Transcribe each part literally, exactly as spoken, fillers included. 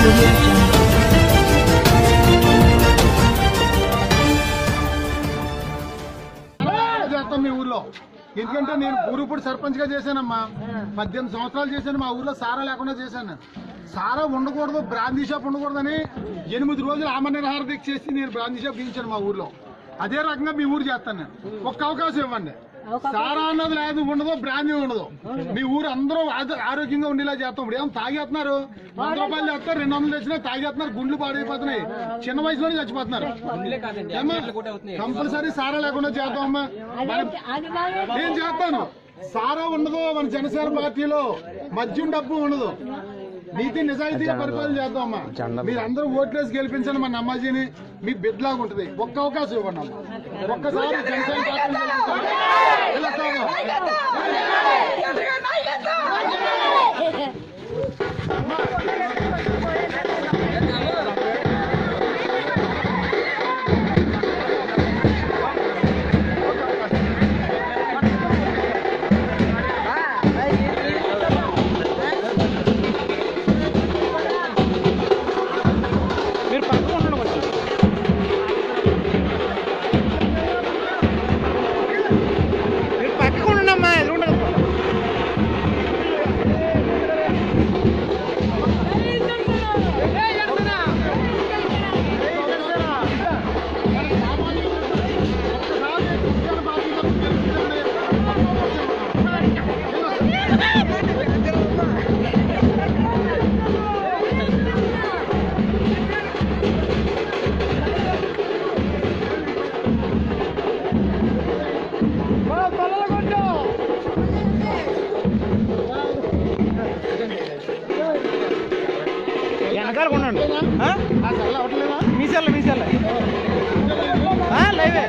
చేస్తాం మీ ఊర్లో, ఎందుకంటే నేను ఊరుపూడి సర్పంచ్ గా చేశానమ్మా, పద్దెనిమిది సంవత్సరాలు చేశాను. మా ఊర్లో సారా లేకుండా చేశాను. సారా ఉండకూడదు, బ్రాందీ షాప్ ఉండకూడదని ఎనిమిది రోజులు ఆమరణ దీక్ష చేసి నేను బ్రాందీ షాప్ గీయించాను మా ఊర్లో. అదే రకంగా మీ ఊరు చేస్తాను నేను. ఒక్క అవకాశం ఇవ్వండి. సారా అన్నది లేదు, ఉండదు, బ్రాందీ ఉండదు. మీ ఊరు అందరూ ఆరోగ్యంగా ఉండేలా చేస్తాం. ఇప్పుడు ఏమో తాగేస్తున్నారు, వంద రూపాయలు చేస్తారు, రెండు వందలు తెచ్చినా తాగేస్తున్నారు, గుండ్లు పాడైపోతున్నాయి, చిన్న వయసులోనే చచ్చిపోతున్నారు. కంపల్సరీ సారా లేకుండా చేద్దామమ్మా. నేను చేస్తాను. సారా ఉండదు మన జనసేన పార్టీలో, మద్యం డబ్బు ఉండదు, నీతి నిజాయితీగా పరిపాలన చేద్దామమ్మా. మీరు అందరూ ఓట్లేసి గెలిపించండి మన అమ్మాజీని, మీ బిడ్డలాగా ఉంటుంది. ఒక్క అవకాశం ఇవ్వండి అమ్మా, ఒక్కసారి జనసేన పార్టీ. మీసల్ల మీసల్ల లైవే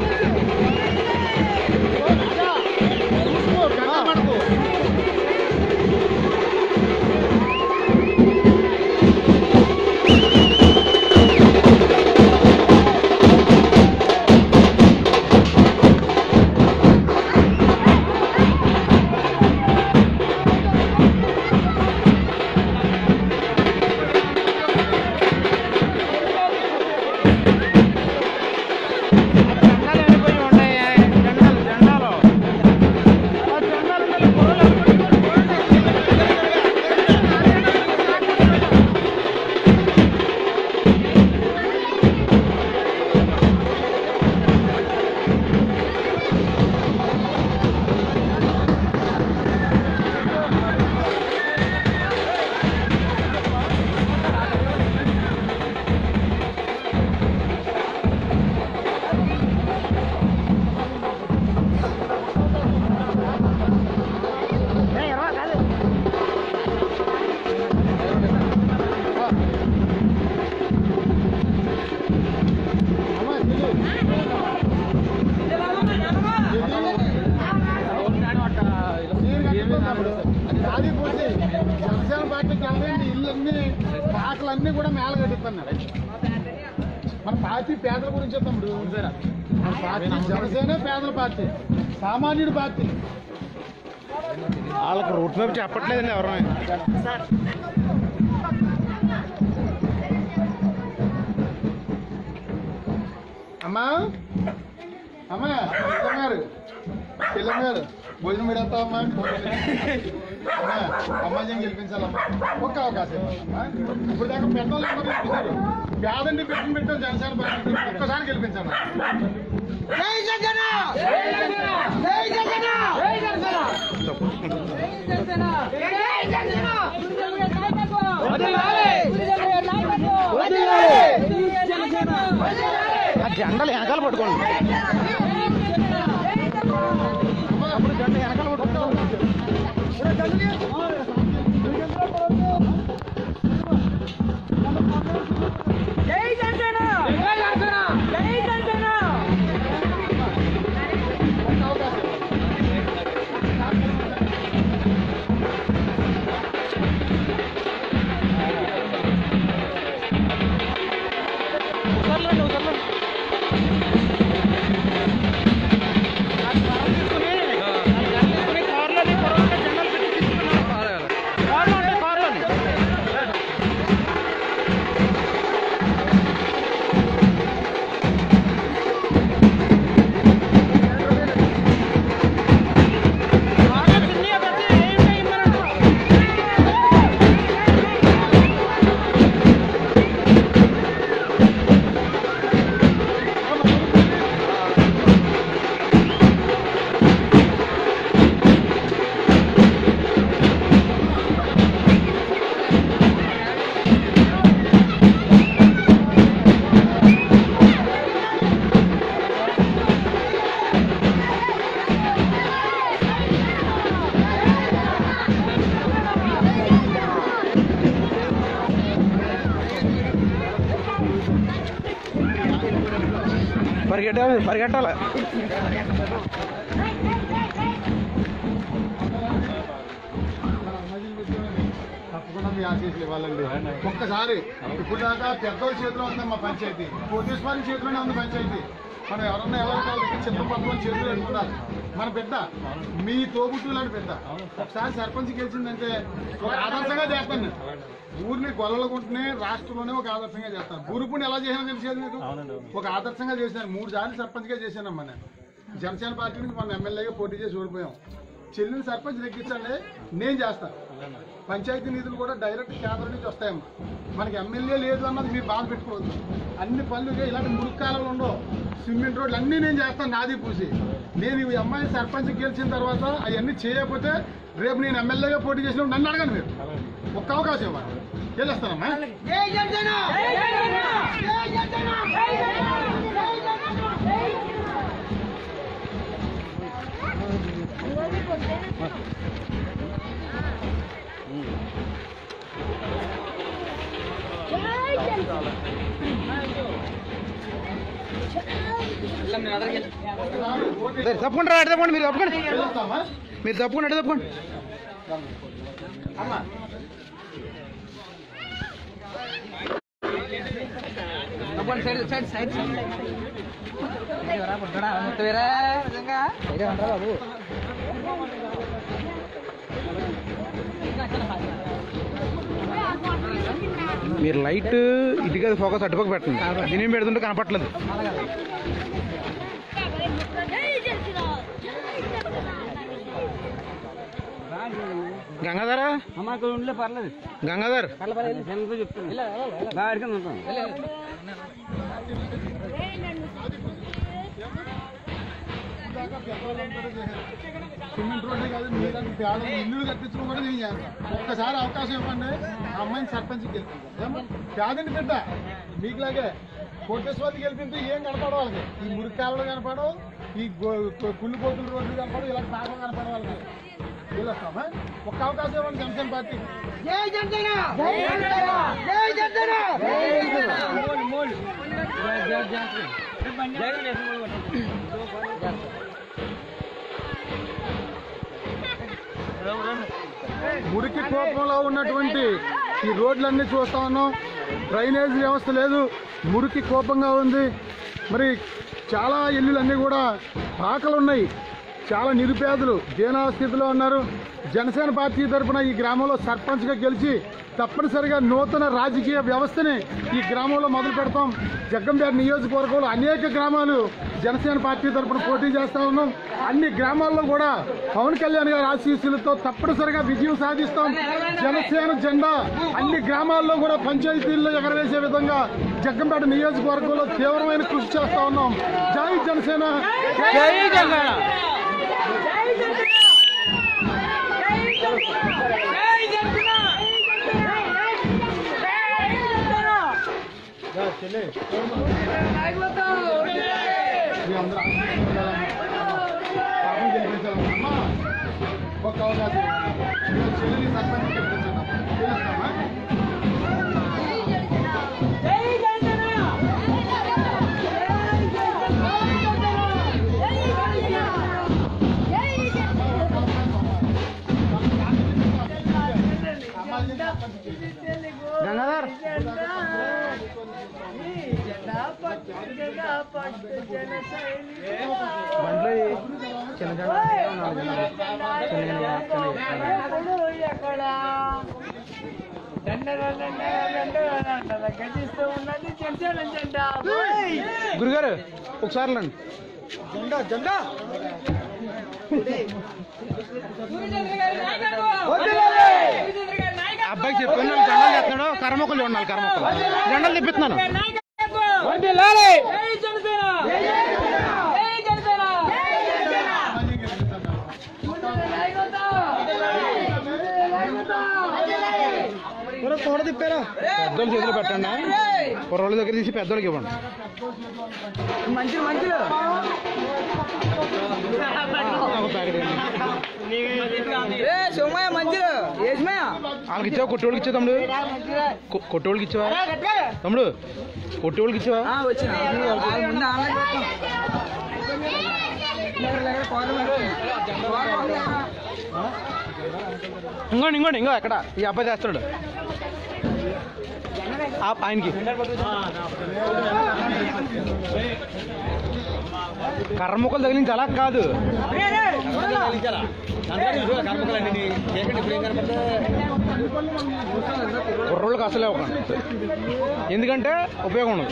జనసేన పార్టీకి వెళ్ళండి. ఇళ్ళన్నీ పాకలన్నీ కూడా మేళ కట్టిస్తున్నారు. మన పార్టీ పేదల గురించి తమ్ముడు, మన పార్టీ జనసేన పేదల పార్టీ, సామాన్యుడి పార్టీ. వాళ్ళకి రూట్ మ్యాప్ చెప్పట్లేదండి ఎవరు. అమ్మా అమ్మా గారు పిల్లమ్మ గారు భోజనం పెడతావమ్మా. అమ్మా అమ్మాయిని గెలిపించాలమ్మా, ఒక్క అవకాశం. ఇప్పుడు దాకా పెద్దోళ్ళు గెలిపించారు, పేదండి పెట్టిన పెట్టాం జనసేన పార్టీ, ఒక్కసారి గెలిపించాను. జెండలు వెనకాల పట్టుకోండి, అప్పుడు జెండ వెనకాల పట్టుకుంటాం. ఉసర్లండి ఉసర్లండి పరిగెట్టాలి పరిగెట్టాలి తప్పకుండా మీ ఆశీస్సులు ఇవ్వాలండి. ఒక్కసారి ఇప్పుడు దాకా పెద్దోళ్ళ చేతిలో ఉందమ్మా పంచాయతీ, కోటేశ్వరి చేతిలోనే ఉంది పంచాయతీ. మనం ఎవరన్నా ఎవరి చిన్న పక్కన చేతులు పెట్టుకున్నారు. మన పెద్ద మీ తోబుట్టు లాంటి పెద్ద ఒకసారి సర్పంచ్ గెలిచిందంటే ఒక ఆదర్శంగా చేస్తాను. ఊరిని గొల్లలకుంటూనే రాష్ట్రంలోనే ఒక ఆదర్శంగా చేస్తాను. గురుపుని ఎలా చేసినా తెలిసేది మీకు, ఒక ఆదర్శంగా చేశాను. మూడు సార్లు సర్పంచ్గా చేశానమ్మా నేను. జనసేన పార్టీ నుంచి మనం ఎమ్మెల్యేగా పోటీ చేసి ఓడిపోయాం. చెల్లిని సర్పంచ్ లెక్కించండి, నేను చేస్తాను. పంచాయతీ నిధులు కూడా డైరెక్ట్ కేంద్రం నుంచి వస్తాయమ్మా. మనకి ఎమ్మెల్యే లేదు అన్నది మీరు బాధ పెట్టుకోవద్దు. అన్ని పనులు ఇలాంటి మురుక్కాలలో ఉండవు, సిమెంట్ రోడ్లు అన్నీ నేను చేస్తాను నాది పూసి. నేను ఈ అమ్మాయి సర్పంచ్ గెలిచిన తర్వాత అవన్నీ చేయకపోతే రేపు నేను ఎమ్మెల్యేగా పోటీ చేసిన నన్ను అడగను. మీరు ఒక్క అవకాశం ఇవ్వాలి, గెలుస్తానమ్మా. తప్పకుండా అటు తప్పండి, మీరు తప్పకండి, మీరు తప్పకుండా అటు తప్పండి. తప్పండి సైడ్ సైడ్ సైడ్ సైడ్ బాబు. మీరు లైట్ ఇటుగా ఫోకస్ అటుపక్క పెట్టండి, దీని పెడుతుంటే కనపట్లేదు. గంగాధర ఉండే పర్లేదు, గంగాధర్ సిమెంట్ రోడ్లే కాదు, మీరంటే పేద ఇల్లు కట్టించడం కూడా నేను చేస్తాను. ఒక్కసారి అవకాశం ఇవ్వండి, ఆ అమ్మాయిని సర్పంచ్కి గెలిపించాను. పేదండి బిడ్డ మీకులాగే కోటేశ్వరికి గెలిపితే ఏం కనపడవు వాళ్ళకి. ఈ మురికాయలు కనపడవు, ఈ కుళ్ళు కోతుల రోడ్లు కనపడవు, ఇలాంటి పాపం కనపడవు వాళ్ళకి. గెలుస్తామా? ఒక్క అవకాశం ఇవ్వండి జనసేన పార్టీ. మురికి కోపంలో ఉన్నటువంటి ఈ రోడ్లన్నీ చూస్తా ఉన్నాం. డ్రైనేజ్ వ్యవస్థ లేదు, మురికి కోపంగా ఉంది. మరి చాలా ఇల్లులన్నీ కూడా పాకలు ఉన్నాయి, చాలా నిరుపేదలు దీనా స్థితిలో ఉన్నారు. జనసేన పార్టీ తరఫున ఈ గ్రామంలో సర్పంచ్గా గెలిచి తప్పనిసరిగా నూతన రాజకీయ వ్యవస్థని ఈ గ్రామంలో మొదలు పెడతాం. జగ్గంపేట నియోజకవర్గంలో అనేక గ్రామాలు జనసేన పార్టీ తరఫున పోటీ చేస్తా ఉన్నాం. అన్ని గ్రామాల్లో కూడా పవన్ కళ్యాణ్ గారి ఆశీస్సులతో తప్పనిసరిగా విజయం సాధిస్తాం. జనసేన జెండా అన్ని గ్రామాల్లో కూడా పంచాయతీల్లో ఎగరవేసే విధంగా జగ్గంపేట నియోజకవర్గంలో తీవ్రమైన కృషి చేస్తా ఉన్నాం. జై జనసేన, జై జనసేన. ఒక్క అవకాశం చెల్లిని సర్పంచ్ గెలిపించాం. గంగాధర్ బండ్లో చిన్న గురుగారు ఒకసారి రండి. జెండా జెండా అబ్బాయికి చెప్పాను, జెండాలు తెస్తున్నాడు, కర్మకులు ఉండాలి, కర్మకులు జెండాలు తెప్పిస్తున్నాను. తోడ తిప్పారా, పెద్దోళ్ళు చేతులు పెట్టండి, కుర్రోళ్ళ దగ్గర తీసి పెద్దోళ్ళకి ఇవ్వండి. మంచి మంచిగా ప్యాకెట్ వాళ్ళకి ఇచ్చావా కొట్టోళ్ళకి ఇచ్చావు తమ్ముడు కొ- కొట్టోళ్ళకి ఇచ్చావా తమ్ముడు కొట్టోళ్ళకి ఇచ్చావా ఇంకోండి ఇంకోండి ఇంకో ఎక్కడ ఈ అబ్బాయి చేస్తాడు ఆ- ఆయనకి కర్ర ముక్కలు తగిలించి అలా కాదు కుర్రోళ్ళకి అసలే ఒక ఎందుకంటే ఉపయోగం ఉండదు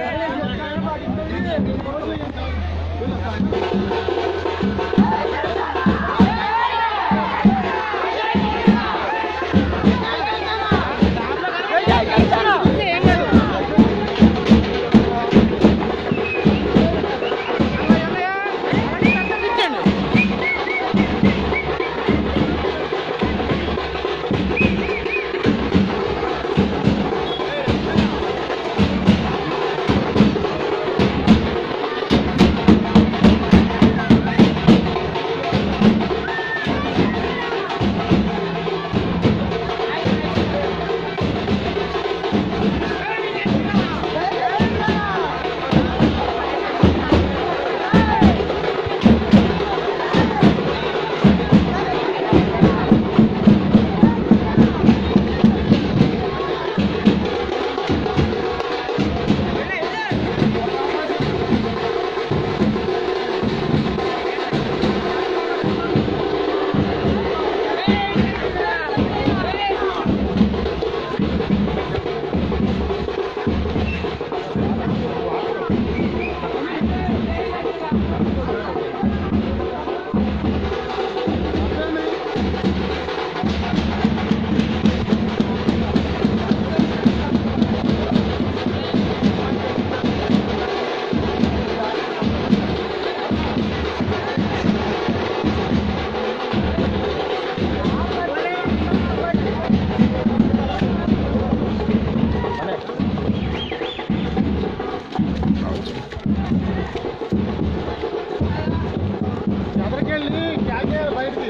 ఎదరికెళ్ళి క్యాకే బయటికి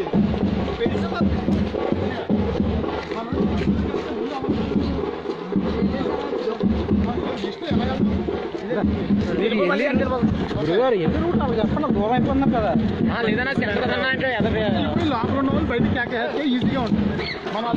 చెప్పండి దూరం అయిపోతున్నాం కదా లాంగ్ ఉన్న వాళ్ళు బయటికి క్యాకేస్తే ఈజీగా ఉంటుంది మన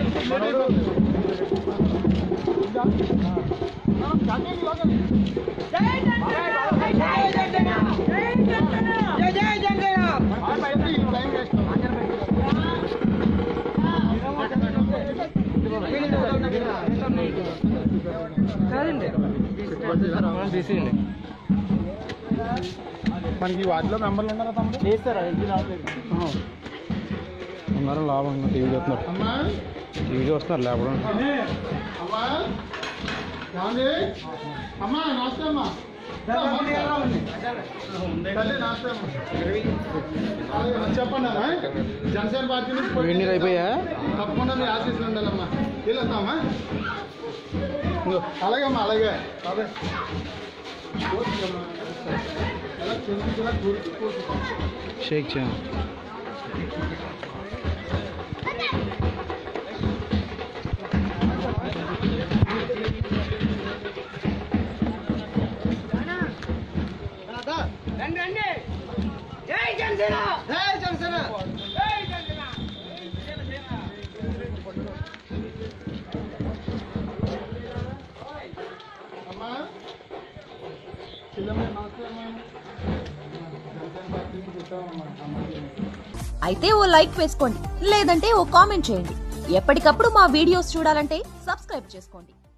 మనకి వాటిలో మెంబర్లు ఉన్నారా తమ్ముడు ఉన్నారు లాభం టీవీ చూస్తున్నారు అమ్మా టీవీ చూస్తున్నారు లేపడం అమ్మా ఏమండి? అమ్మా నమస్తే అమ్మా తల్లి నమస్తే అమ్మా చెప్పండి అమ్మా జనసేన పార్టీ నుంచి పోటీ ఎన్ని అయిపోయా తప్పకుండా మీ ఆశీస్సులు ఉండాలమ్మా వెళ్తామా అలాగే అమ్మా అలాగే అదే షేక్ చేయండి జై జనసేన జై జనసేన జై జనసేన అమ్మా చిన్నమ్మ నమస్తే అమ్మా అయితే ఓ లైక్ వేసుకోండి లేదంటే ఓ కామెంట్ చేయండి ఎప్పటికప్పుడు మా వీడియోస్ చూడాలంటే సబ్స్క్రైబ్ చేసుకోండి.